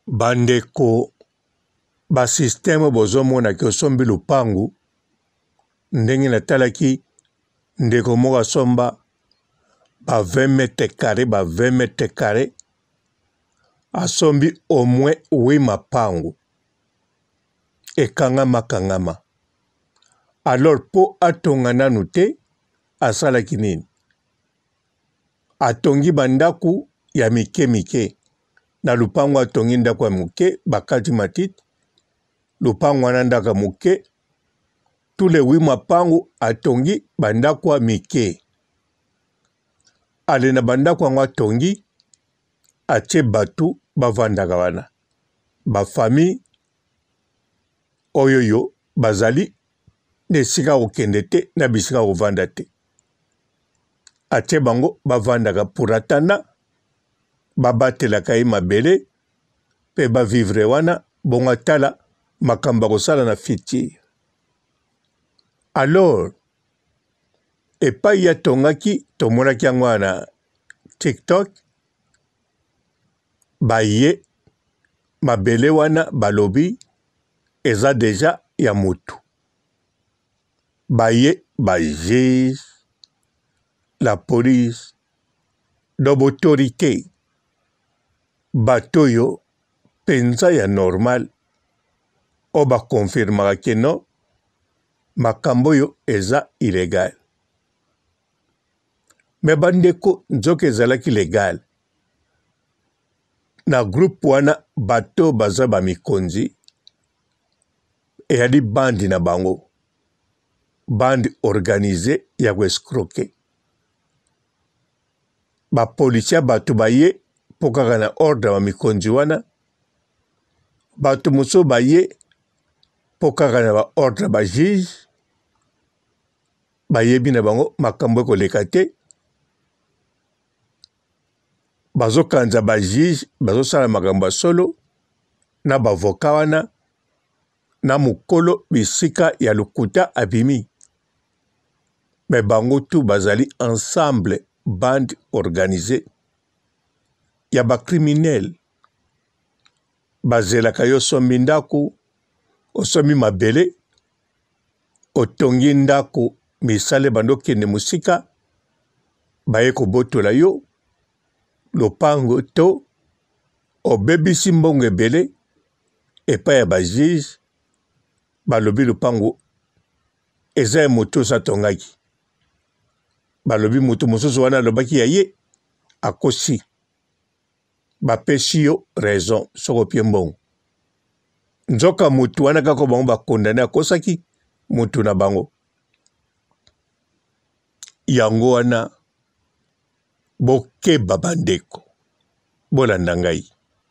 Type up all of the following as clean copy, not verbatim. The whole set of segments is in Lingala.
Bandeko ba système bozomona ki osombi lupangu ndenge natalaki ndeko moko asomba ba 20 mètres carrés ba 20 mètres carrés asombi au moins 8 mapangu ekangama. Alors po atonga nanu te asalaki nini? Atongi bandaku ya mike na lupangu atongi ndako ya muke bakati matiti lupangu wana ndako ya muke tous les 8 mapangu atongi bandaku ya mike ale na bandaku yango atongi atie batu bavandaka wana ba famille oyoyo bazali nesika kokende te na bisika kovanda te atie bango bavandaka pour atanda babatelaka ye mabele pe bavivre wana bongo atala makambo kosala na futur. Alors epai ya tongaki tomonaki yango wana TikTok baye mabele wana balobi eza deja ya mutu baye juge la police do autorité batoyo penza ya normal o bakonfirmaka ke no makambo yo eza illégal. Me bandeko nzoka ezalaki légal na groupe wana bato baza bamikonzi eyali bandi na bango bandi organisé ya koescroquer bapolisia bato baye mpo kaka na ordre bamikonzi wana bato mosusu baye mpo kaka na baordre bajuge bayebi na bango makambo ekoleka te bazokanza bajuge bazosala makambo ya solo na bavoka wana na mokolo bisika ya lokuta abimi me bango tu bazali ensemble bande organisée ya bacriminel bazelaka yo osombi ndaku osombi mabele otongi ndaku misale bandokende mosika baye kobotola yo lopango to obebisi mbongo ebele epai ya bajuge balobi lopango eza ya moto oyo atongaki balobi moto mosusu wana alobaki ya ye akosi bapesi yo raison soko opie mbongo nzoka motu wana kaka bango bakondane akosaki motu na bango yango wana bokeba bandeko bolanda ngai.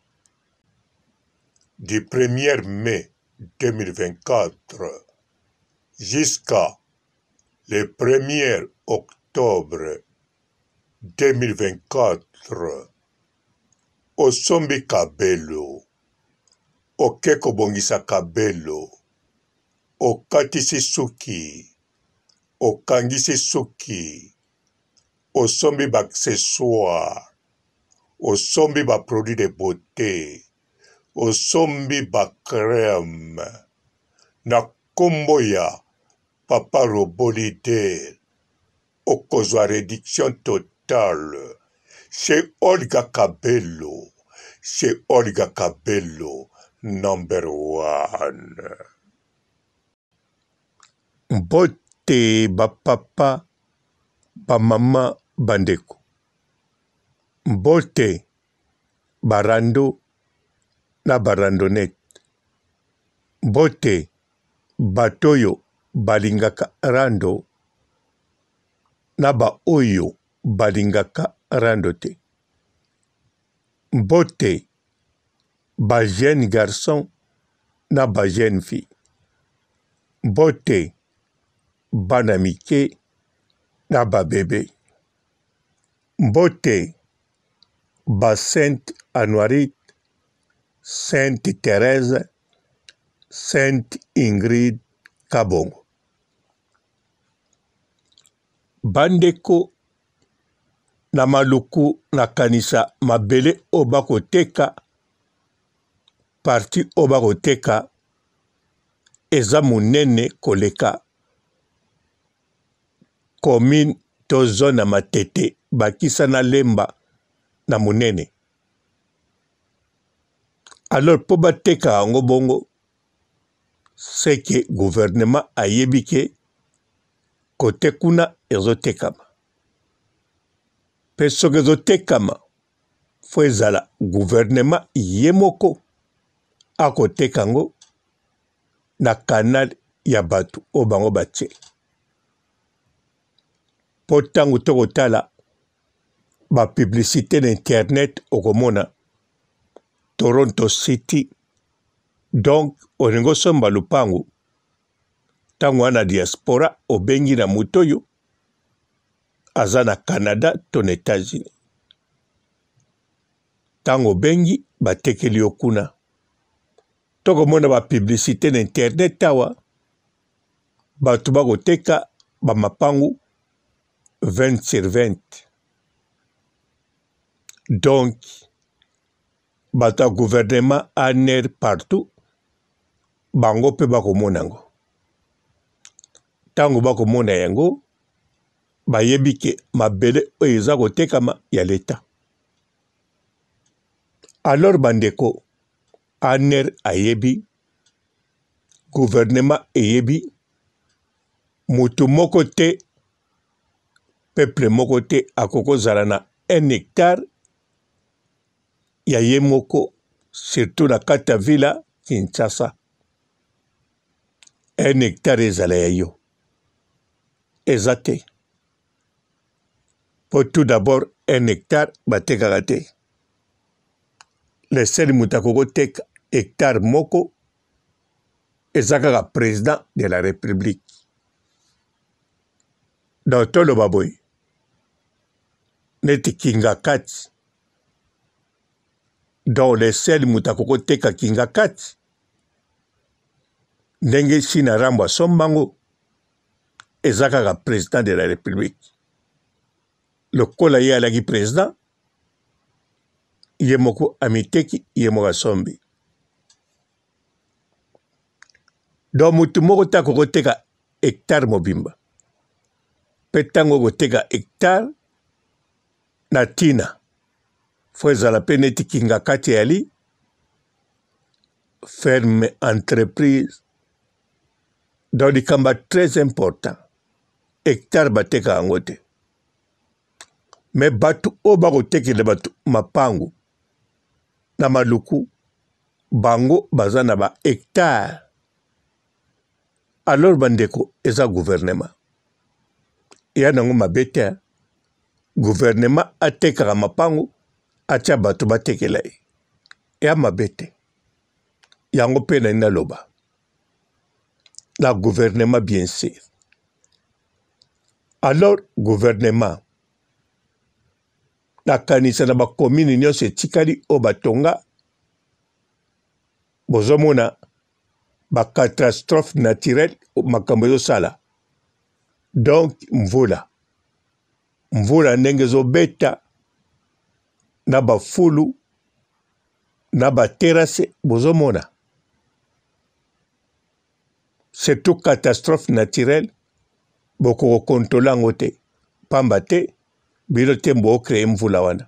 Du 1er mai 2024 jusqu'à le 1er octobre 2024 osombi kabelo oke kobongisa kabelo okatisi suki okangisi suki osombi baaccessoire osombi baproduit de beauté osombi bacrème na kombo ya papa Robolide okozwa réduction totale chez Olga Kabelo, chez Olga Kabelo #1. Mbote bapapa bamama bandeko mbote barando na barandonete mbote batoyo balingaka rando na baoyo balingaka rando te mbote ba jeune garçon na ba jeune fille mbote bana mike na ba bebe mbote ba Sainte Anoirite Sainte Thérèse Sainte Ingrid Kabongo bandeko na maluku na kanisa mabele o bakoteka parti oyo bakoteka eza monene koleka commune to zone ya Matete bakisa na Lemba na monene. Alors mpo bateka yango bongo c'est que gouvernement ayebi ke kote kuna ezotekama. Mpe soki ezotekama fo ezala gouvernement ye moko akoteka yango na canal ya bato oyo bango batie. Po ntango tokotala bapublicité na internet okomona Toronto City. Donc olingi osomba lupango ntango wana diaspora obengi na moto oyo aza na Canada to na États-Unis. Ntango obengi batekeli yo kuna. Tokomona bapublicité na internet awa bato bakoteka bamapangu 20/20. Donc bato ya gouvernement aner partout bango mpe bakomona yango. Ntango bakomona yango bayebi ke mabele oyo eza kotekama ya leta. Alors bandeko aner ayebi, gouvernement eyebi, mutu moko te, peuple moko te akokozala na 1 hectare ya ye moko, surtout na kati ya villa Kinshasa. 1 hectare ezala ya yo. Eza te. Po tout d'abord 1 hectare batekaka te. Le seul mutu akokoteka hectare moko eza kaka président de la République. Donc toloba boye neti kinga kati. Donc le seul mutu akokoteka kinga kati ndenge Sina Rambo asombango eza kaka président de la République. Lokola ye alaki président ye moko amiteki ye moko asombi. Donc mutu moko te akokoteka hectare mobimba. Mpe ntango okoteka hectare na ntina fo ezala mpe neti kinga kati yali ferme entreprise. Donc likambo très important. Hectare bateka yango te. Me bato oyo bakotekela bato mapangu na maluku bango baza na ba hectare. Alors bandeko eza gouvernement. Ya nango mabe te. Gouvernement atekaka mapangu atia bato batekela ye. Ya mabe te. Yango pe na naloba. La gouvernement bien sûr. Alors gouvernement nakanisa na bakomini nyonso etikali o batonga bozomona bacatastrophe naturelle makambo ezosala. Donc mvula ndenge ezobeta na bafulu na baterase bozomona. Surtout catastrophe naturelle boko kontrola yango te pamba te bino te mbo kreye mvula wana.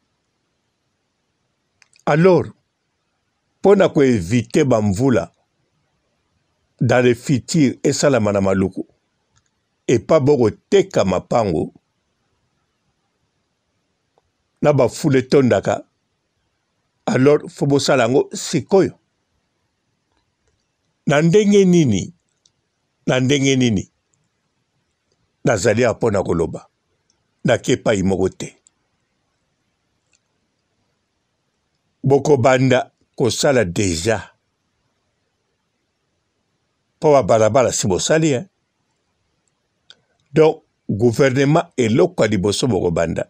Alors pona ko éviter bamvula dans le futur esalama na maluku et pas boko teka mapango na bafule tondaka. Alors fo bosala yango sikoyo. Na ndenge nini nazali apona koloba nakepa imoko te. Boko banda kosala deja po babalabala si bosali. Donc gouvernement eloko ya liboso boko banda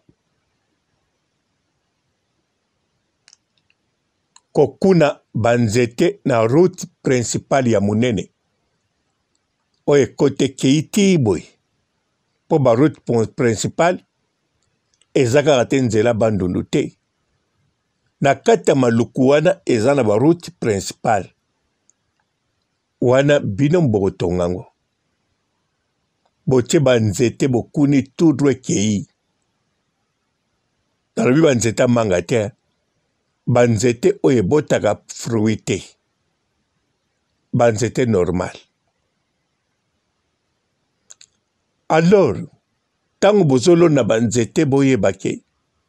kokuna banzete na route principale ya monene oyo ekote keiti boye. Po ba route principale eza kaka te nzela bandundu te. na kati ya maluku wana eza na baroute principale wana bino bokotonga yango botie banzete bokuni tout droit ekei nalobi banzete amanga te banzete oyo ebotaka fruit te banzete normal alors ntango bozolona banzete boyebake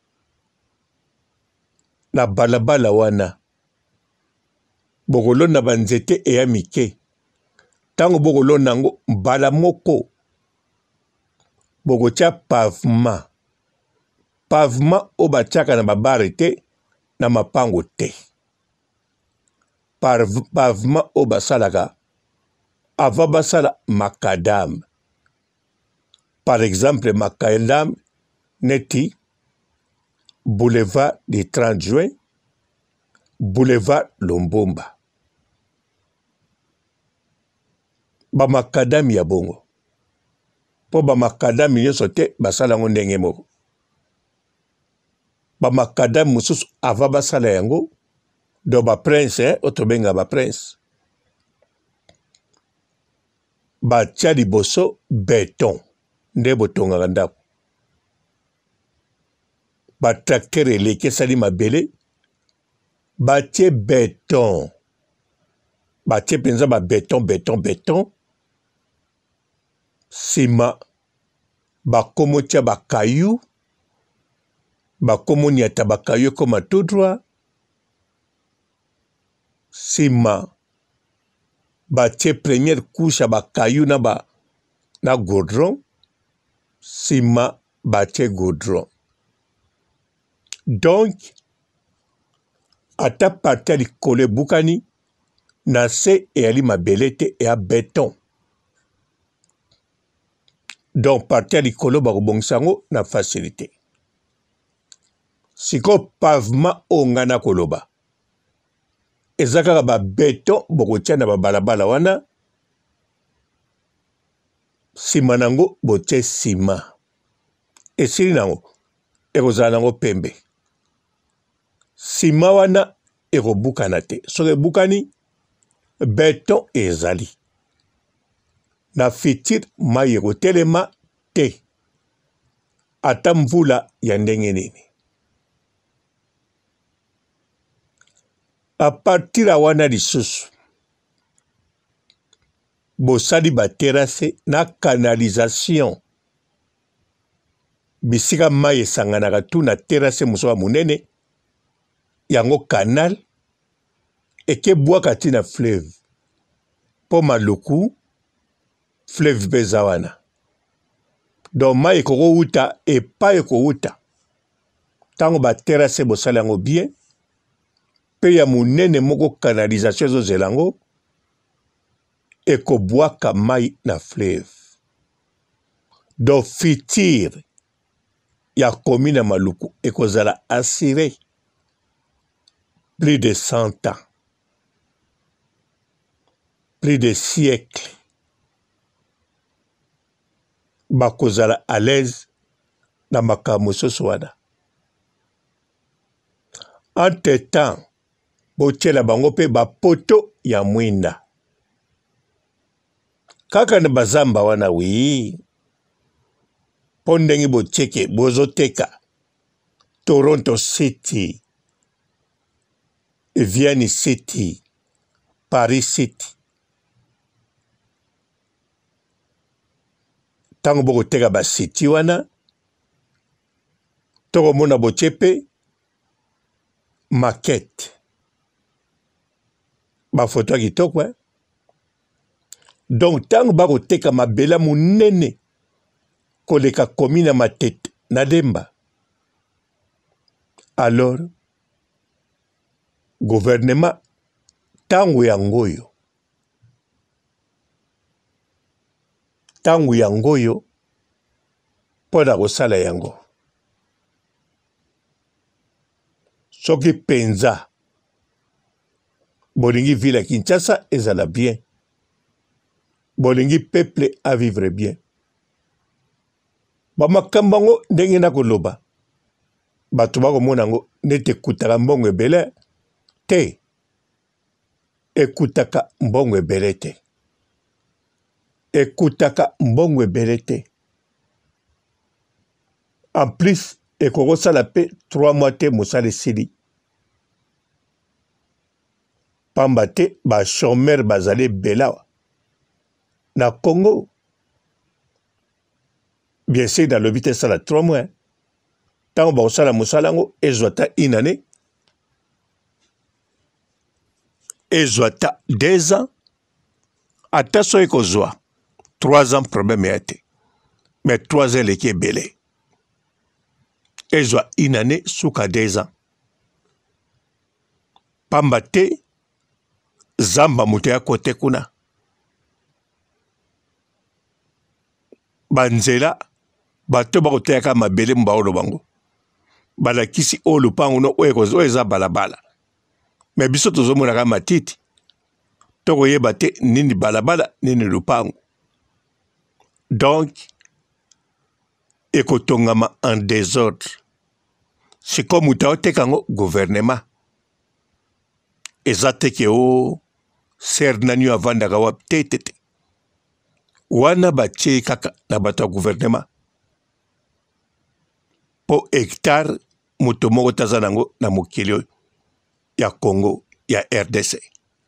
na balabala wana bokolona banzete eya mike ntango bokolona yango mbala moko bokotia pavement oyo batiaka na babare te na mapango te pavement oyo basalaka avant basala macadam par exemple macadam neti boulevard du 30 juin boulevard Lombomba bamakadami ya bongo mpo bamakadami nyonso te basala yango ndenge moko bamakadami mosusu ava basala yango do baprince oyo tobenga baprince batia liboso beton nde botongaka ndako batracteur eleki esali mabele batie beton batie mpenza beton nsima bakomo tia bakayu bakomo niata bakayu ekoma tout droit nsima batie première couche ya bakayu na goudron nsima batie goudron donc ata parti ya likolo ebukani na se eyali mabele te eya beton donc parti ya likolo bakobongisa yango na facilité sikoyo pavement oyo nga na koloba eza kaka babeton bokotia na babalabala wana nsima nango botie nsima esili nango ekozala nango pembe nsima wana ekobukana te soki ebukani beton ezali na fitir mai ekotelema te ata mvula ya ndenge nini a partir ya wana lisusu bosali baterase na canalisation bisika mai esanganaka tu na terase mosusu ya monene yango canal ekebwaka ti na fleuve mpo maluku fleuve mpe eza wana donc mai ekokowuta epai ekowuta ntango baterase bosala yango bien mpe ya monene moko canalisation ezozela yango ekobwaka mai na fleuve donc futur ya commune ya maluku ekozala assuré plus de 100 ans plus de siècle bakozala à l'aise na makambo mosusu wana entre temps botiela bango mpe bapoto ya mwinda kaka na bazamba wana wi mpo ndenge botieke bozoteka Toronto City Vienne City Paris City ntango bokoteka basiti wana tokomona botie mpe maquette bafoto ya kitoko donc ntango bakoteka mabela monene koleka komina Matete na Demba alors gouvernement ntango yango oyo mpo na kosala yango soki mpenza bolingi ville ya Kinshasa ezala bien bolingi peuple a vivre bien bamakambo yango ndenge na koloba bato bakomona yango nete ekutaka mbongo ebele te, ekutaka mbongo ebele te, ekutaka mbongo ebele te. En plus ekokosala pe 3 mois te mosala esili, pamba te bachômeur bazali ebele awa na Congo. Bien sûr nalobi te esala 3 mois, ntango bakosala mosala yango ezwa ata 1 année, ezwa ata 2 ans, ata so ekozwa 3 ans problème ya te, mais 3 ans eleki ebele, ezwa 1 année suka 2 ans, pamba te zamba moto ya kote kuna banzela bato bakoteyaka mabele mbaolo bango balakisi oyo lupango no oyo eza balabala, me biso tozomonaka matiti tokoyeba te nini balabala nini lupango. Donc ekotongama en désordre. Siko muta oteka yango gouvernement eza teke o ser nani avandaka wa tetete wana batie kaka na bato ya gouvernement po hectare moto moko taza nango na mokili ya Congo ya RDC.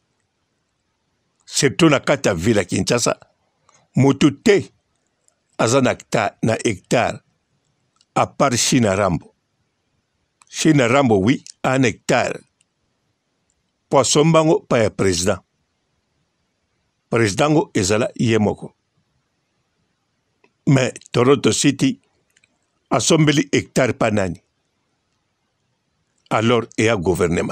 Surtout na kati ya ville ya Kinshasa moto te aza na hectare à part China Rambo. China Rambo oui, un hectare. Poisson bango pa ya président. Président go ezala yemoko. Mais Toronto City asombeli hectare panani. Alors et à gouvernement.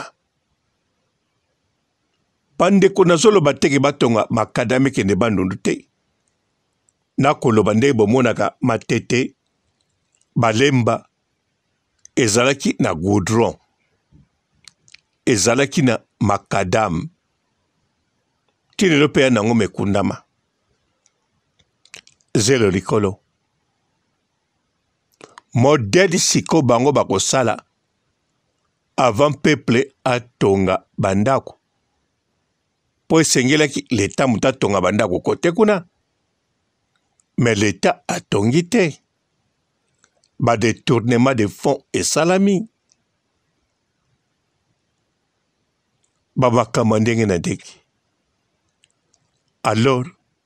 Pande kona solo bateke batonga makadame kene bandundu te. Na koloba nde bomonaka matete balemba ezalaki na goudron, ezalaki na makadam, tilelo pe nango mekundama, zelo likolo. Modèle siko bango bakosala avant peuple atonga bandako. Po esengelaki l'État muta tonga bandako kote kuna, mais l'État atongi te. Ba détournement de fonds et salami. Baba kamandenge na deki. Alors,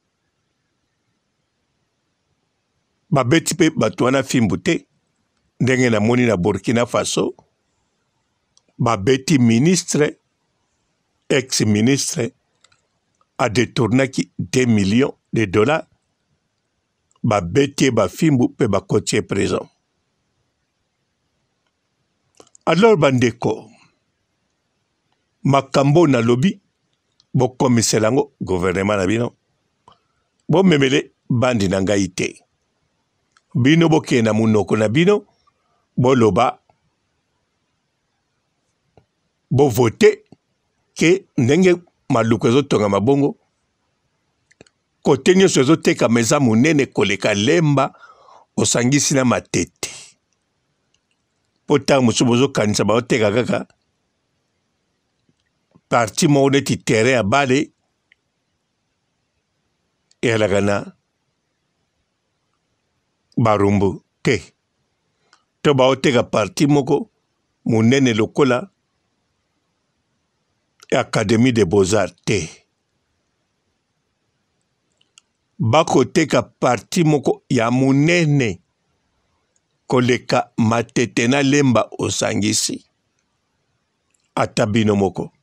babeti pe batwana fimbute, ndenge na moni na Burkina Faso, babeti ministre, ex-ministre, a détourné ki 2 millions de dollars, babeti ba fimbu pe bakotie prison. Alors bandeko, makambo na lobi, bo komiselango gouvernement na bino, bo memele bandi na ngai te. Bino bo kena munoko na bino, bo loba, bo vote, ke ndenge maluko ezotonga mabongo, kote nyonso ezoteka meza munene koleka lemba, osangisi na matete. Pota musu bozo kanisa ba oteka kaka parti mo neti terrain ya bale elagana barumbu te. To ba oteka parti moko munene lokola Académie des Beaux-Arts te. Bako teka parti moko ya munene koleka matete na lemba osangisi ata bino moko.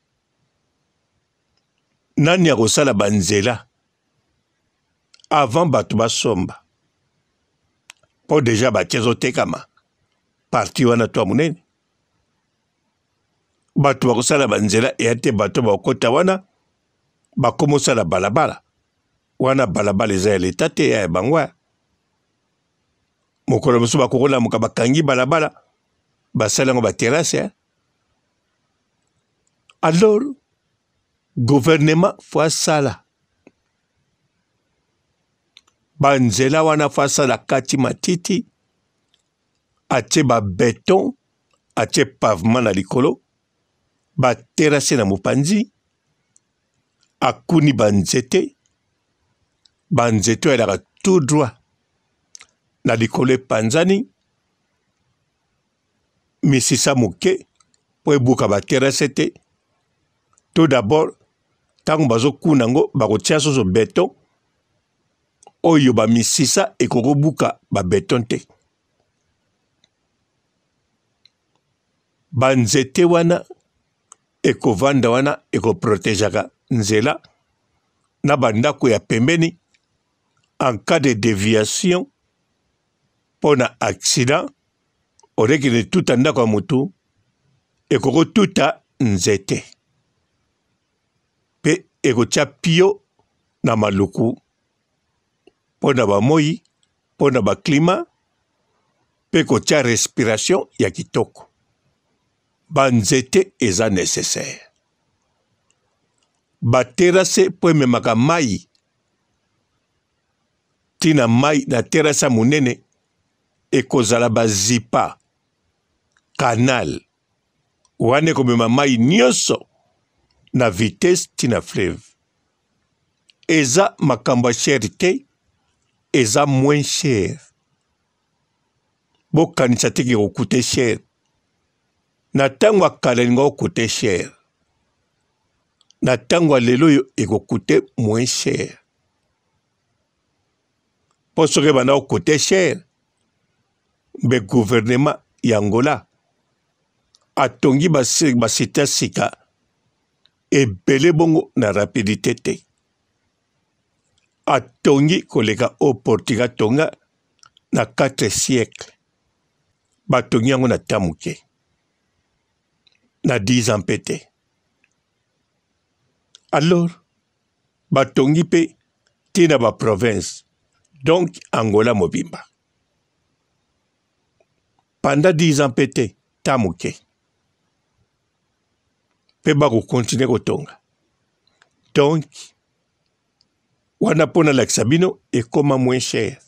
Nani akosala banzela avant bato basomba po deja batie tekama parti wana to munene bato bakosala banzela ete bato bakota wana bakomosala balabala wana balabala eza ya leta te ya bangwa. Mokolo mosusu bakokola muka bakangi balabala basalango baterase. Alors gouvernement fois sala banzela wana fois sala kati matiti atie ba béton atie pavement na likolo baterase na mopanzi akuni banzete elaka tout droit na likolo epanzani misisa moke po ebuka baterase te. Tout d'abord tango bazokuna yango bakotia soso beton oyo bamisisa ekokobuka babeton te. Banzete wana ekovanda wana ekoprotejaka nzela na bandako ya pembeni en cas de déviation pona accident orekene tuta ndako ya mutu ekokotuta nzete pe ekotia pio na maluku pona bamoi pona baklima pe kotia respiration ya kitoko. Banzete eza nécessaire. Baterase po ememaka mai tina mai na terasa munene ekozala bazipa canal wane komema mai nyonso na vitesse tina fleuve. Eza makambo cher te, eza moins cher. Bokanisa teke kokute cher. Na tango akala linga okute cher. Na tango lelo yo ekokute moins cher. Po soki banda okute cher, be gouvernement ya Angola atongi basita sika ebele bongo na rapidité te. Atongi koleka o Portugal tonga na 4 siècles. Batongi yango na tamuke. Na 10 ans pété. Alors, batongi pe tina ba province, donc Angola mobimba. Pendant 10 ans pété, tamuke. Pe bako continue kotonga. Donc, wana pona l'axabino et comme moins cher.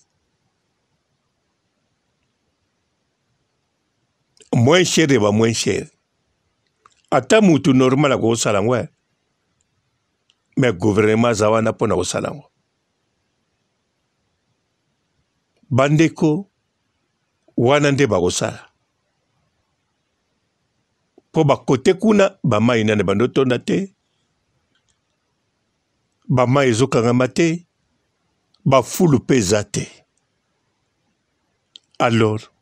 Moins cher et va moins cher. Ata mutu normal ako salangwa. Mais gouvernement zawana pona ko salangwa. Bandeko wana nde bako sala. Po ba kote kuna ba mai nane bandoto na te. Ba mai ezokangama te. Ba fulu peza te. Alors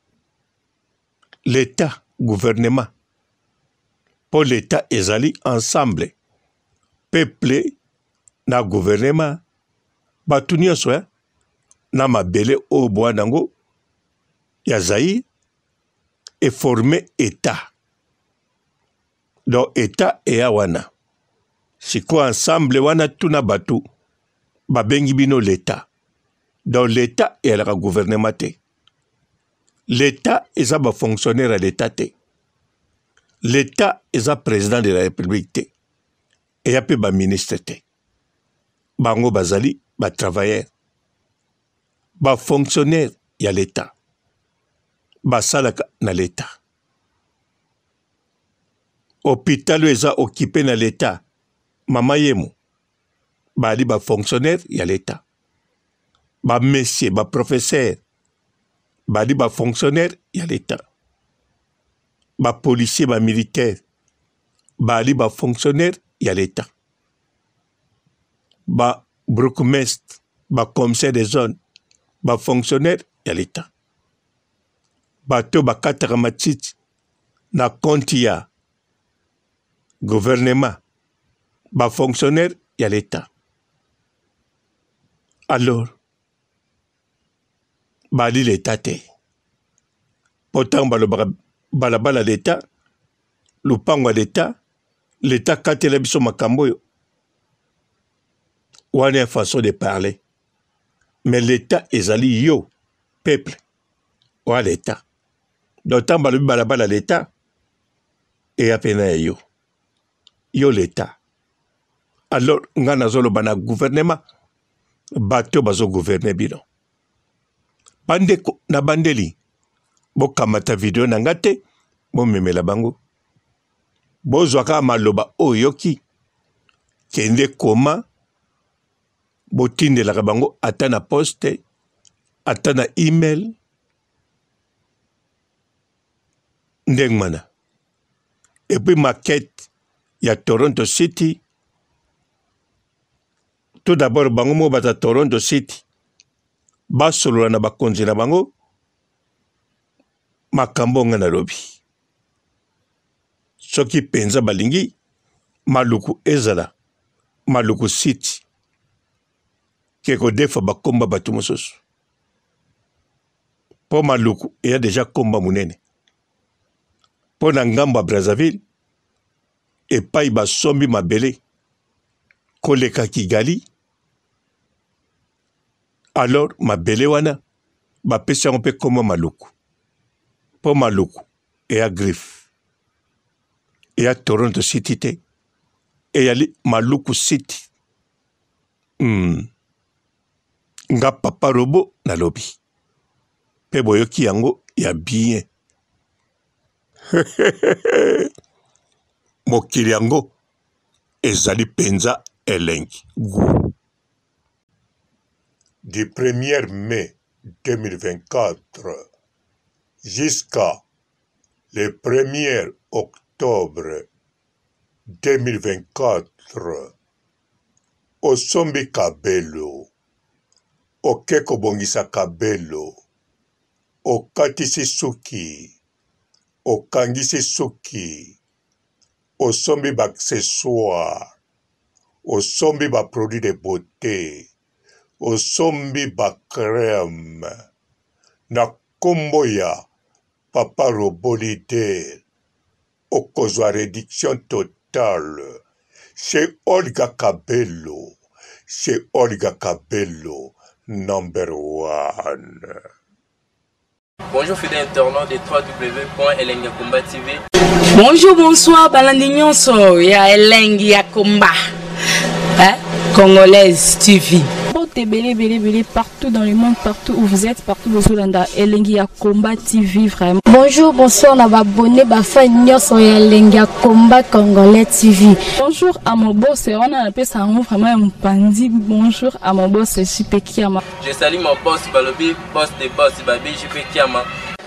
l'État, gouvernement, pour l'État ezali ensemble, peuple na gouvernement, batu nyonso na mabele o bwanango ya Zaïre et former État. Donc État et wana. Siko ensemble wana tuna batu babengi bino l'État. Donc l'État et la gouvernement te. L'État est un fonctionnaire à l'État. L'État est un président de la République. Et un peu un ministre. Bango bazali, ba travailleur. Ba fonctionnaire, il y a l'État. Ba salaka na l'État. Hôpital est occupé na l'État. Mama yemu. Ba ali ba fonctionnaire, il y a l'État. Ba messieurs, ba professeur. Badi ba fonctionnaire, il y a l'État. Ba policier, ba militaire. Badi ba fonctionnaire, il y a l'État. Ba bourgmestre, ba commissaire des zones, ba fonctionnaire, il y a l'État. Bato ba kataramatit, na kontia, gouvernement, ba fonctionnaire, il y a l'État. Alors, bali l'État te. Pourtant, balabala l'État, lupango l'État, l'État katele biso makambo yo. Wane une façon de parler. Mais l'État ezali yo, peuple, ou l'État. D'autant balabala l'État, et apena yo. Yo l'État. Alors, ngana zolo bana gouvernement, bato bazo gouverner bino. Bandeko na bandeli, bokamata video na ngate, bomemela bango. Bozwaka maloba oyoki kende koma botindelaka bango ata na poste ata na email ndenge mana. Et puis maquette ya Toronto City. Tout d'abord bango mo bata Toronto City basolola na bakonzi na bango makambo nga na lobi. Soki penza balingi maluku ezala maluku City keko defa bakomba batu mosusu. Po maluku eya deja komba munene. Po na ngambo ya Brazzaville epai basombi mabele koleka Kigali. Alors mabele wana bapesi yango mpe kombo maluku. Po maluku eya griffe eya Toronto City te eyali maluku City. Nga papa robo na lobi pe boyoki yango ya bien. Mokili yango ezali penza elengi. Du 1er mai 2024 jusqu'à le 1er octobre 2024 osombi kabelo okeko bongisa kabelo okatisi suki okangisi suki osombi ba accessoire osombi ba produit de beauté osombi ba crème na kombo ya papa robo leader okozwa réduction totale chez Olga Kabelo. Chez Olga Kabelo, number 1. Bonjour fidèles internautes de www.elengiakomba TV. Bonjour, bonsoir, balandignon so ya Elengiakomba, Congolaise TV. Belé partout dans le monde, partout où vous êtes, partout où vous êtes, Elengiakomba TV vraiment. Bonjour, bonsoir, on a abonné Bafagnon sur Elengiakomba Congolais TV. Bonjour à mon boss, on a appelé ça vraiment un pandi. Bonjour à mon boss, JP Kiama. Je salue mon boss Balobi, boss des boss Babi, JP Kiama.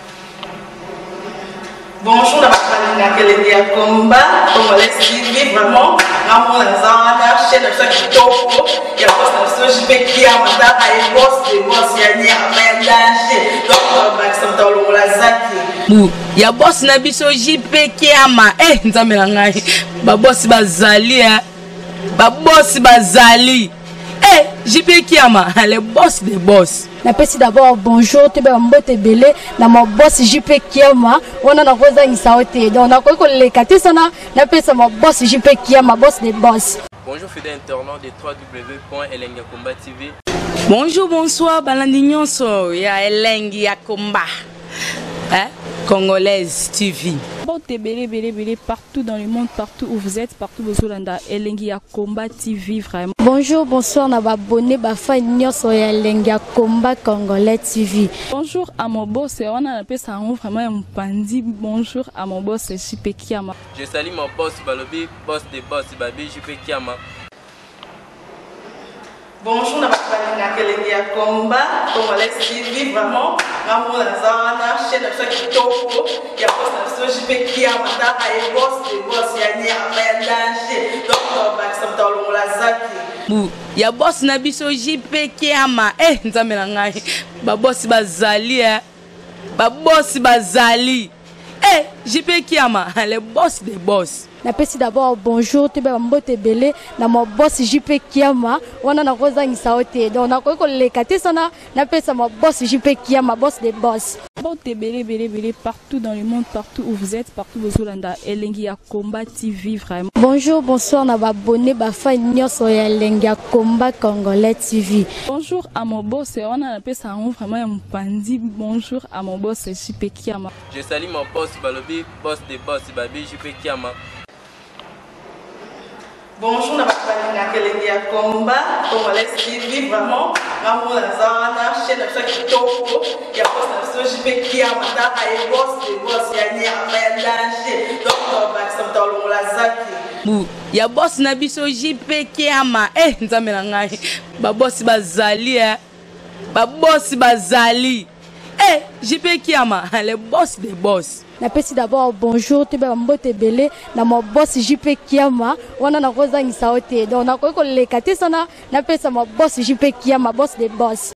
Bonjour, à Elengiakomba Congolais TV vraiment. Ramon Lazana, chaîne de chaque topo, il y a boss de JP Kiama, et boss des boss, il y a un danger. Donc, Maxime Talo Lazaki. Il y a boss Nabiso JP Kiama, Nzamelangai, Babos Bazali, Babos Bazali. JP Kiama, le boss des boss. Napesi d'abord bonjour, tu es mbote belé, na mon boss JP Kiama, on a na rosa insaote. Donc on a quoi les katisana, napesi mon boss JP Kiama, boss des boss. Bonjour fidèles internautes de www.elengiakomba TV. Bonjour, bonsoir, balandignon so ya Elengiakomba, Congolaise TV. Belé partout dans le monde, partout où vous êtes, partout où vous êtes, Elengiakomba TV vraiment. Bonjour, bonsoir, on a abonné Bafagnon sur Elengiakomba Congolais TV. Bonjour à mon boss, on a appelé ça vraiment un pandi. Bonjour à mon boss, JP Kiama. Je salue mon boss Balobi, boss des boss Babi, JP Kiama. Bonjour, à Elengiakomba Congolais TV vraiment. Ramon Lazana, chaîne de chaque topo, il y a boss de JP Kiama, et boss des boss, il y a un danger. Donc, Maxime Talo Lazaki. Il y a boss Nabiso JP Kiama, Nzamelangai, Babos Bazali, Babos Bazali. JP Kiama, le boss des boss. Napesi d'abord bonjour, tu es mbote belé, na mon boss JP Kiama, on a na rosa insaote. Donc on a quoi les katisana, napesi mon boss JP Kiama, boss des boss. Belé partout dans le monde, partout où vous êtes, partout où vous êtes, Elengiakomba TV vraiment. Bonjour, bonsoir, on a abonné Bafagnon sur Elengiakomba Congolais TV. Bonjour à mon boss, on a appelé ça vraiment un pandi. Bonjour à mon boss, JP Kiama. Je salue mon boss Balobi, boss des boss Babi, JP Kiama. Bonjour, na bakalina kelenge ya combat, congolais TV vraiment. Ngamu na zana chaîne na chaque kitoko ya boss na JP Kiama ta ay boss de boss ya ni ama danger. Donc ba sa tolo la zaki. Bu ya boss na biso JP Kiama nzambe na ngai. Ba boss bazali ba boss bazali. JP Kiama, le boss des boss. Napesi d'abord bonjour te ba mbote belé na mo boss JP Kiama wana na kozangisa ote donc na ko lekate sana napesa mo boss JP Kiama boss des boss.